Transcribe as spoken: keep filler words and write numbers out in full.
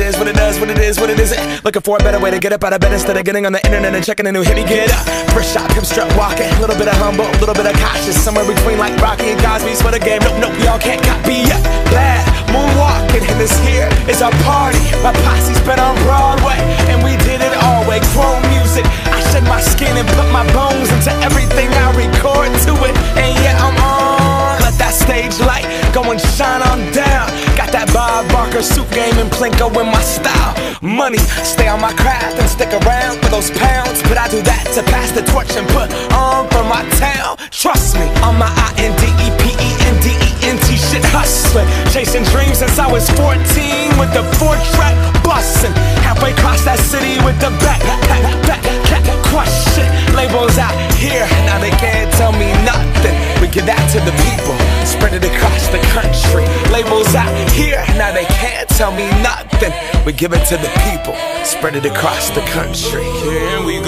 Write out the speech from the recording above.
is, what it does, what it is, what it isn't. Looking for a better way to get up out of bed instead of getting on the internet and checking a new hit. Get up, first shot, hip strut walking. A little bit of humble, a little bit of cautious. Somewhere between like Rocky and Cosby's for the game. Nope, nope, y'all can't copy yet. Glad moonwalking, and this here is our party. My posse's been on Broadway, and we did it all way. Chrome music, I shed my skin and put my bones into everything I record to it. And yeah, I'm on. Let that stage light go and shine on down. Got that Bob Barker suit game and Plinko in my style. Money, stay on my craft and stick around for those pounds. But I do that to pass the torch and put on for my town. Trust me, on my I N D E P E N D E N T shit hustling. Chasing dreams since I was fourteen with the four track bustin'. Halfway across that city with the back, back, back, back, crush shit. Labels out here, now they can't tell me nothing. We give that to the people, spread it across the country. Labels out here, now they can't tell me nothing. We give it to the people, spread it across the country. Here we